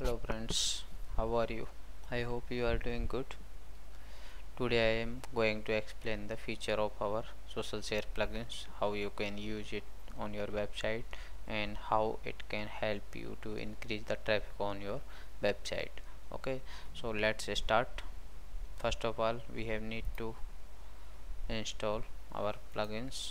Hello friends, how are you? I hope you are doing good. Today I am going to explain the feature of our social share plugins, how you can use it on your website and how it can help you to increase the traffic on your website. Okay, so let's start. First of all, we have need to install our plugins.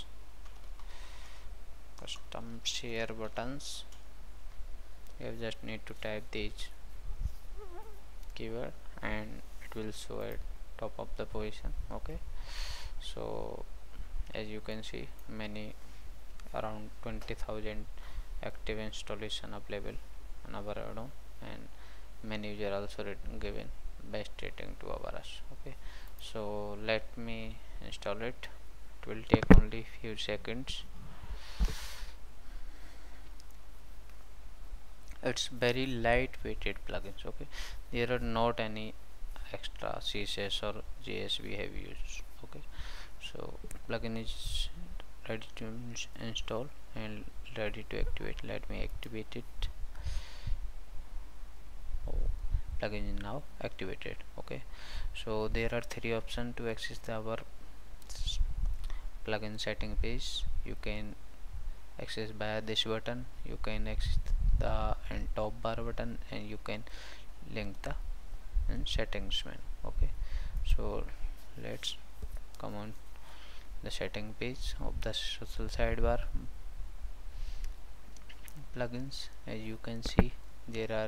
Custom share buttons. You just need to type these keyword and it will show at top of the position. Okay, so as you can see, many around 20,000 active installation available on our add-on, and many user also given best rating to us. Okay, so let me install it. It will take only few seconds. It's very lightweighted plugins. Okay, there are not any extra CSS or JS we have used. Okay, so plugin is ready to install and ready to activate. Let me activate it. Oh, plugin is now activated. Okay, so there are three options to access our plugin setting page. You can access by this button, you can access the and top bar button, and you can link the settings menu. Okay, so let's come on the setting page of the social sidebar plugins. As you can see, there are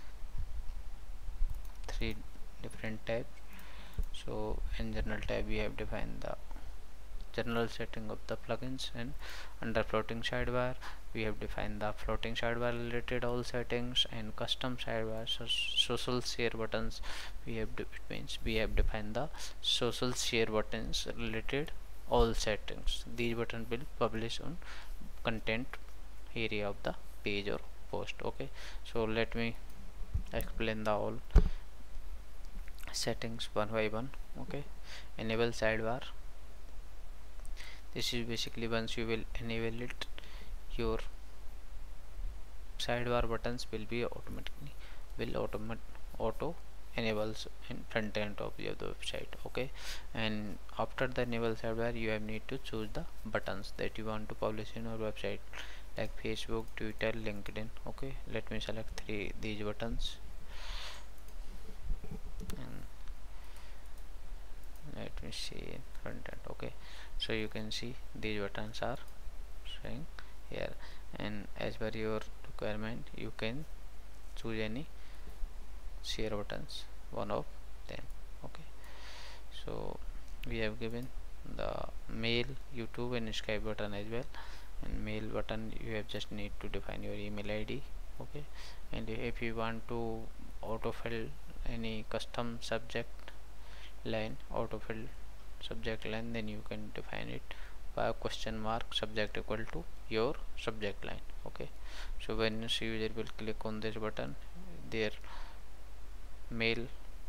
three different tabs. So in general tab we have defined the general setting of the plugins, and under floating sidebar we have defined the floating sidebar related all settings, and custom sidebar social share buttons it means we have defined the social share buttons related all settings. These buttons will publish on content area of the page or post. Okay, so let me explain the all settings one by one. Okay, enable sidebar. This is basically once you will enable it, your sidebar buttons will be auto enables in front end of the website. Okay, and after the enable sidebar you have need to choose the buttons that you want to publish in your website, like Facebook, Twitter, LinkedIn. Okay, let me select these buttons and let me see front end. Okay, so you can see these buttons are showing here, and as per your requirement you can choose any share buttons, one of them. Okay, so we have given the mail, YouTube and Skype button as well. And mail button you have just need to define your email ID. Okay, and if you want to autofill any custom subject line, autofill subject line, then you can define it by a question mark subject equal to your subject line. Okay, so when user will click on this button, their mail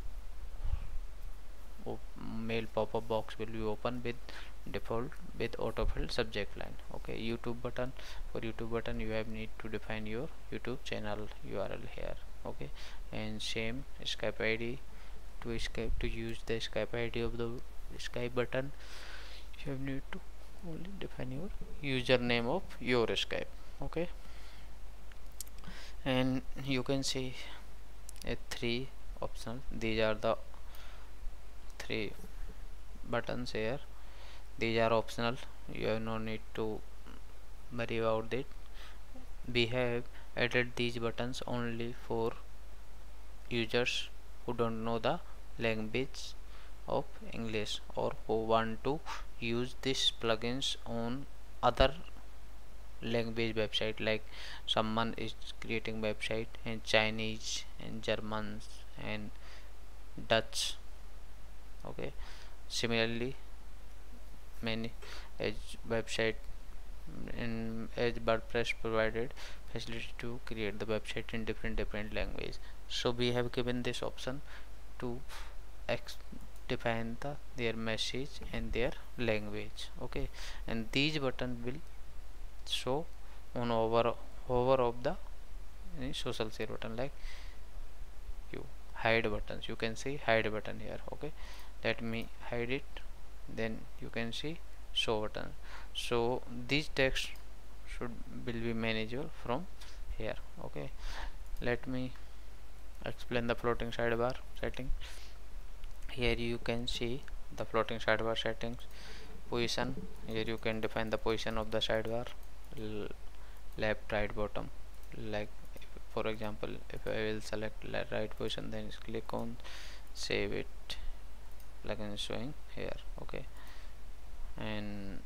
mail pop-up box will be open with default with autofill subject line. Okay, YouTube button, for YouTube button you have need to define your YouTube channel URL here. Okay, and same Skype ID, to use the Skype ID of the Skype button you have need to only define your username of your Skype. Okay, and you can see three options. These are the three buttons here. These are optional, you have no need to worry about it. We have added these buttons only for users who don't know the language of English, or who want to use these plugins on other language website, like someone is creating website in Chinese and German and Dutch. Okay, similarly many edge website in Edge WordPress provided facility to create the website in different language. So we have given this option to define their message and their language. Okay, and these button will show on over of the social share button, like hide buttons. You can see hide button here. Okay, let me hide it. Then you can see show button. So these text will be manageable from here. Okay, let me explain the floating sidebar setting. Here you can see the floating sidebar settings. Position, here you can define the position of the sidebar, left, right, bottom. Like for example, if I will select right position, then click on save it, like I'm showing here. Okay, and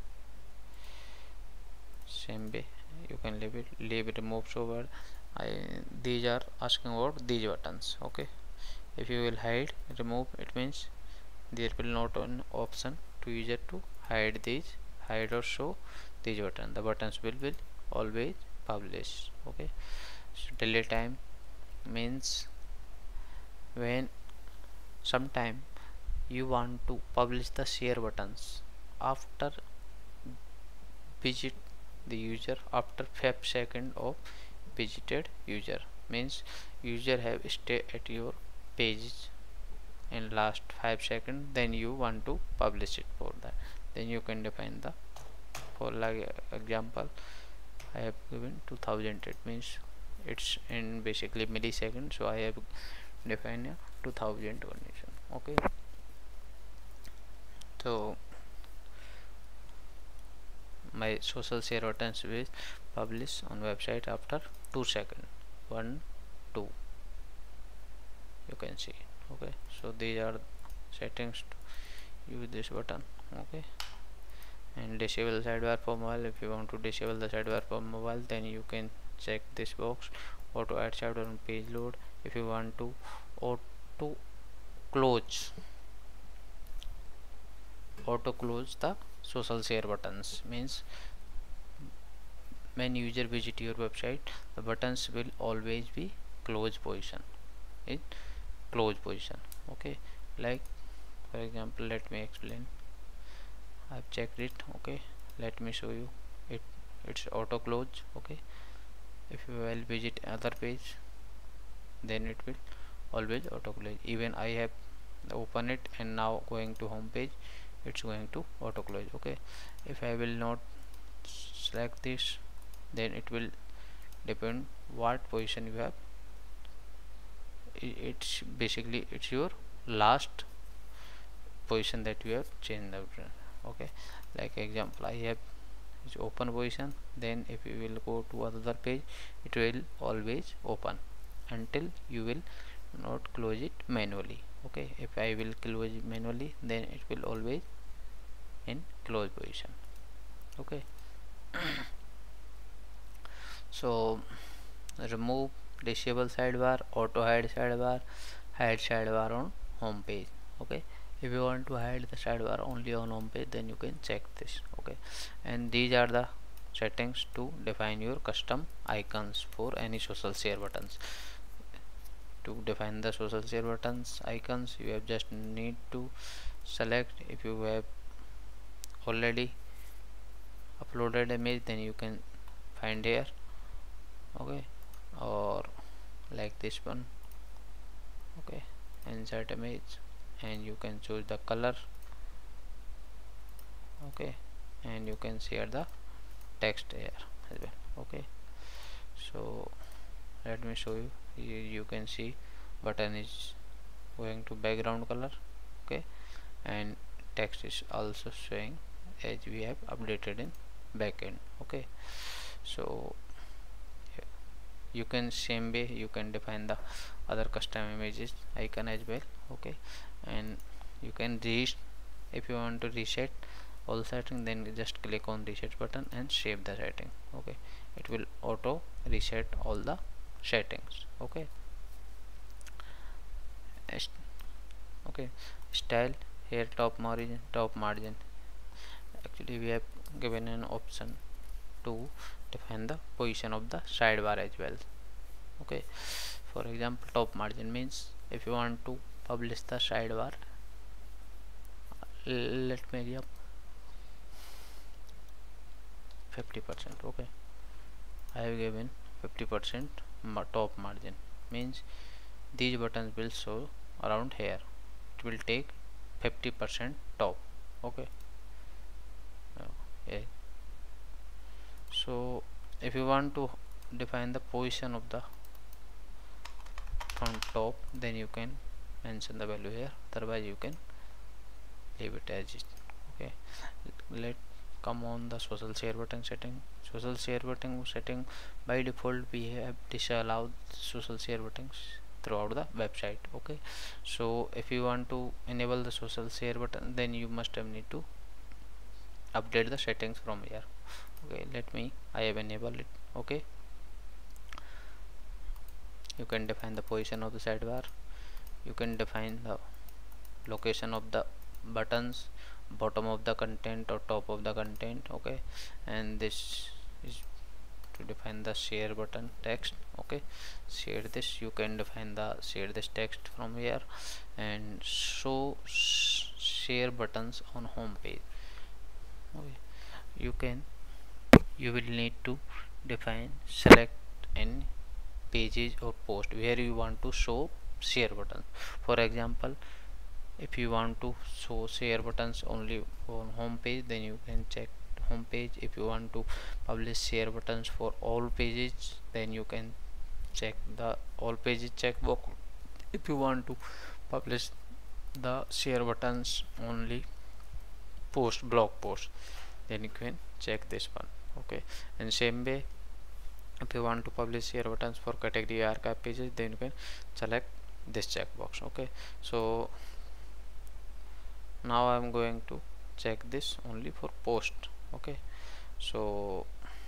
same way you can leave it remove show. These are asking about these buttons. Okay, if you will hide remove, it means there will not an option to user to hide or show these button. The buttons will always publish. Okay, so delay time means when sometime you want to publish the share buttons after visit the user after 5 seconds of visited user, means user have stay at your page in last 5 seconds, then you want to publish it. For that, then you can define the, for like example I have given 2000, it means it's in basically milliseconds, so I have defined a 2000 condition. Okay, so my social share buttons will publish on website after 2 seconds. 1 2, you can see. Okay, so these are settings to use this button. Okay, and disable sidebar for mobile. If you want to disable the sidebar for mobile, then you can check this box, auto add sidebar on page load. If you want to auto close the social share buttons, means when user visit your website, the buttons will always be close position, in close position. Okay, like for example, let me explain. I've checked it. Okay, let me show you it. It's auto close. Okay, if you will visit other page, then it will always auto close. Even I have open it and now going to home page, it's going to auto close. Okay, if I will not select this, then it will depend what position you have. It's basically it's your last position that you have changed. Okay, like example, I have is open position, then if you will go to other page, it will always open until you will not close it manually. Okay, if I will close it manually, then it will always in close position. Okay, so remove, disable sidebar, auto hide sidebar on home page. Okay, if you want to hide the sidebar only on home page, then you can check this. Okay, and these are the settings to define your custom icons for any social share buttons. To define the social share buttons icons, you have just need to select, if you have already uploaded image, then you can find here. Okay, or like this one. Okay, insert image, and you can choose the color. Okay, and you can share the text here as well. Okay, so let me show you. You can see button is going to background color. Okay, and text is also showing as we have updated in backend. Okay, so you can same way you can define the other custom images icon as well. Okay, and you can if you want to reset all setting, then just click on reset button and save the setting. Okay, it will auto reset all the settings. Okay, okay, style, here top margin, actually we have given an option to define the position of the sidebar as well. Okay, for example, top margin means if you want to publish the sidebar, let me give 50%. Okay, I have given 50% top margin, means these buttons will show around here. It will take 50% top. Okay. Yeah. So if you want to define the position of the from top, then you can mention the value here, otherwise you can leave it as it. Okay, let come on the social share button setting. Social share button setting, by default we have disallowed social share buttons throughout the website. Okay, so if you want to enable the social share button, then you must have need to update the settings from here. Okay, I have enabled it. Okay, you can define the position of the sidebar, you can define the location of the buttons, bottom of the content or top of the content. Okay, and this is to define the share button text. Okay, share this, you can define the share this text from here, and show share buttons on home page. Okay, you will need to define select any pages or post where you want to show share button. For example, if you want to show share buttons only on home page, then you can check home page. If you want to publish share buttons for all pages, then you can check the all pages checkbox. If you want to publish the share buttons only post blog post, then you can check this one. Okay, and same way, if you want to publish share buttons for category archive pages, then you can select this checkbox. Okay, so now I am going to check this only for post. Okay, so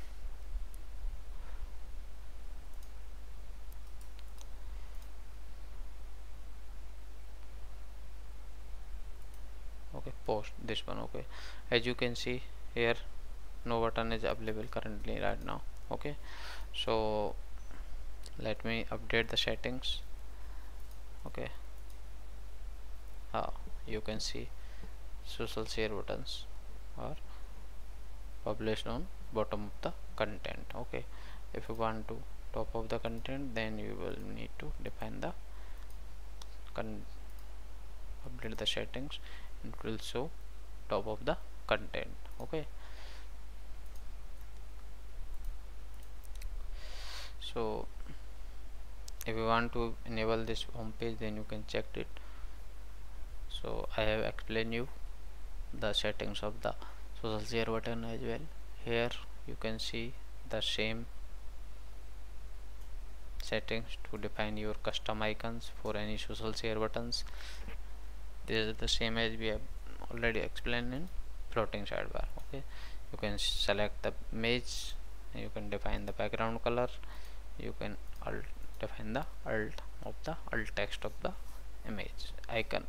okay, post this one. Okay, as you can see here, no button is available currently right now. Okay, so let me update the settings. Okay, you can see social share buttons are published on bottom of the content. Okay, if you want to top of the content, then you will need to define the update the settings, it will show top of the content. Okay, so if you want to enable this home page, then you can check it. So I have explained you the settings of the social share button as well. Here you can see the same settings to define your custom icons for any social share buttons. This is the same as we have already explained in floating sidebar. Okay, you can select the image, you can define the background color, you can define the alt of the alt text of the image icon.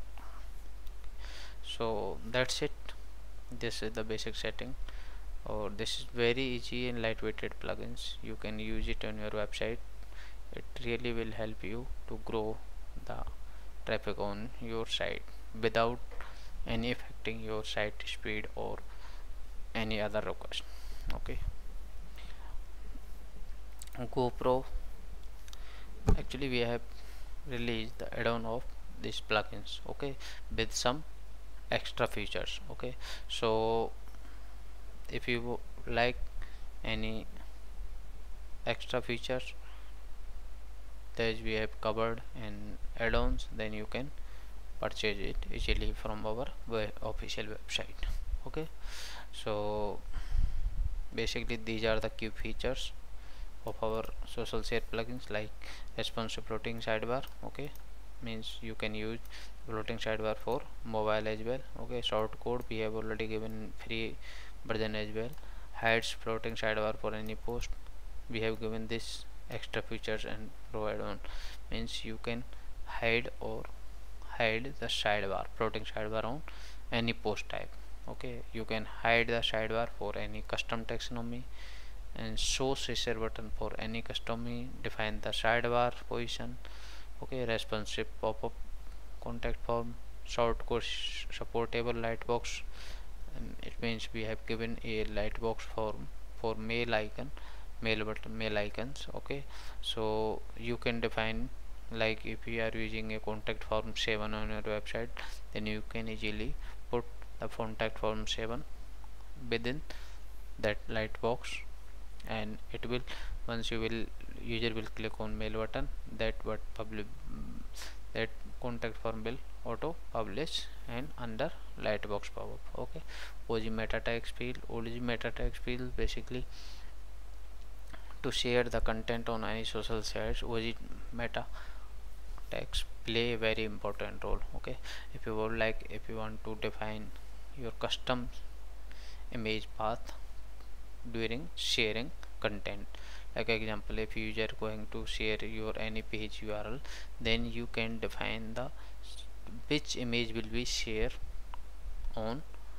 So that's it. This is the basic setting, or this is very easy and lightweighted plugins. You can use it on your website. It really will help you to grow the traffic on your site without any affecting your site speed or any other request. Okay, GoPro, actually we have released the add-on of these plugins. Okay, with some extra features. Okay, so if you like any extra features that we have covered in add-ons, then you can purchase it easily from our official website. Okay, so basically these are the key features of our social share plugins, like responsive floating sidebar. Okay, means you can use floating sidebar for mobile as well. Okay, short code we have already given free version as well. Hides floating sidebar for any post, we have given this extra features and provide on, means you can hide the sidebar, floating sidebar on any post type. Okay, you can hide the sidebar for any custom taxonomy, and show share button for any custom, define the sidebar position. Okay, responsive pop-up contact form, short code supportable lightbox, and it means we have given a lightbox form for mail icon, mail button, mail icons. Okay, so you can define Like if you are using a contact form 7 on your website, then you can easily put the contact form 7 within that light box, and it will, once you will, user will click on mail button, that what public, that contact form will auto publish and under lightbox pop-up. Okay, OG meta text field. OG meta text field basically to share the content on any social sites. OG meta text play a very important role. Okay, if you would like, if you want to define your custom image path during sharing content, like example, if user going to share your any page URL, then you can define the which image will be shared on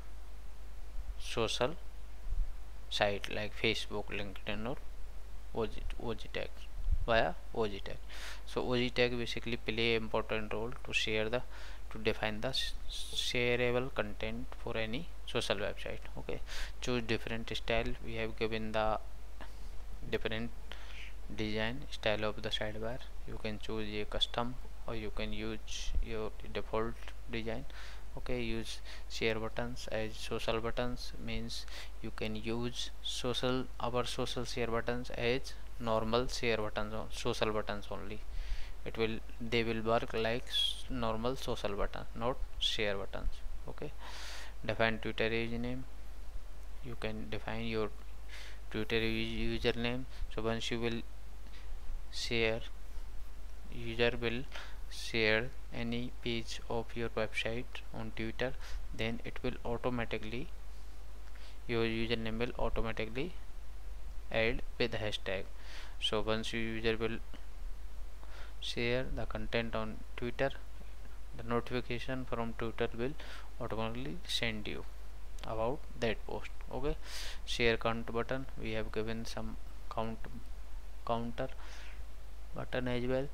social site like Facebook, LinkedIn, or OG tag, via OG tag. So OG tag basically play important role to share the, to define the shareable content for any social website. Okay, choose different style. We have given the different design style of the sidebar. You can choose a custom or you can use your default design. Okay, use share buttons as social buttons, means you can use social, our social share buttons as normal share buttons, social buttons only. It will, they will work like normal social button, not share buttons. Okay, define Twitter username. You can define your Twitter username. So once you will share, user will share any page of your website on Twitter, then it will automatically, your username will automatically add with hashtag. So once your user will share the content on Twitter, the notification from Twitter will automatically send you about that post. Okay, share count button. We have given some counter button as well,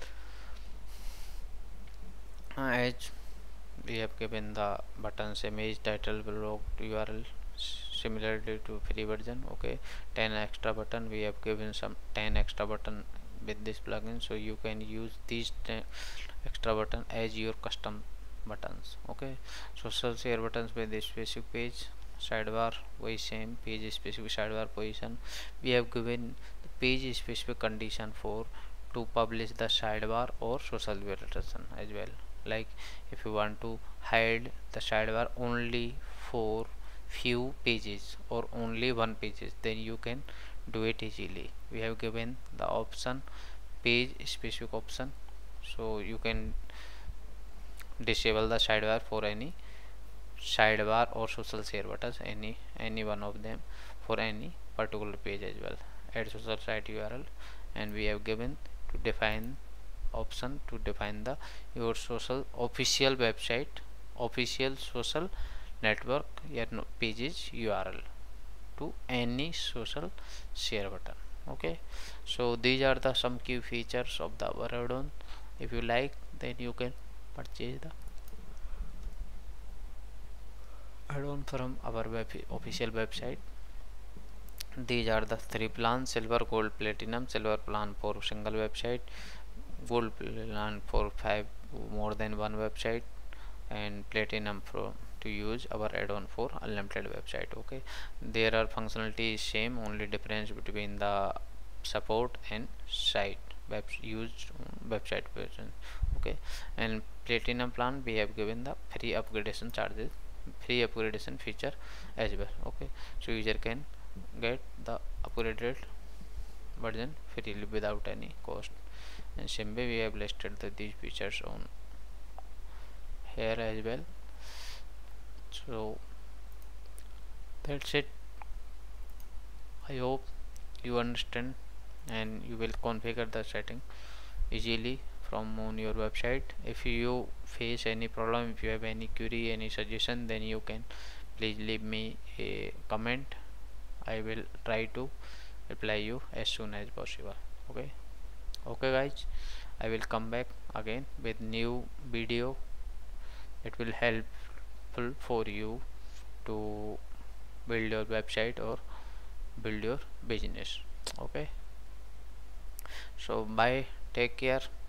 as we have given the buttons image, title, blog, URL similarly to free version. Okay, 10 extra button. We have given some 10 extra button with this plugin, so you can use these 10 extra button as your custom buttons. Okay, social share buttons with this specific page sidebar, way same page specific sidebar position. We have given the page specific condition for to publish the sidebar or social version as well. Like if you want to hide the sidebar only for few pages or only one pages, then you can do it easily. We have given the option page specific option, so you can disable the sidebar for any sidebar or social share buttons, any one of them for any particular page as well. Add social site URL, and we have given to define option to define the your social official website, official social network, your pages URL to any social share button. Okay, so these are the some key features of the our add-on. If you like, then you can purchase the add-on from our official website. These are the three plans: silver, gold, platinum. Silver plan for single website, gold plan for 5 more than one website, and platinum for to use our add-on for unlimited website. Okay, there are functionality same, only difference between the support and site web used website version. Okay, and platinum plan we have given the free upgradation charges, free upgradation feature as well. Okay, so user can get the upgraded version freely without any cost. And same way we have listed these features on here as well. So that's it. I hope you understand and you will configure the setting easily from on your website. If you face any problem, if you have any query, any suggestion, then you can please leave me a comment. I will try to reply you as soon as possible. Okay, guys, I will come back again with new video. It will helpful for you to build your website or build your business. Okay, so bye, take care.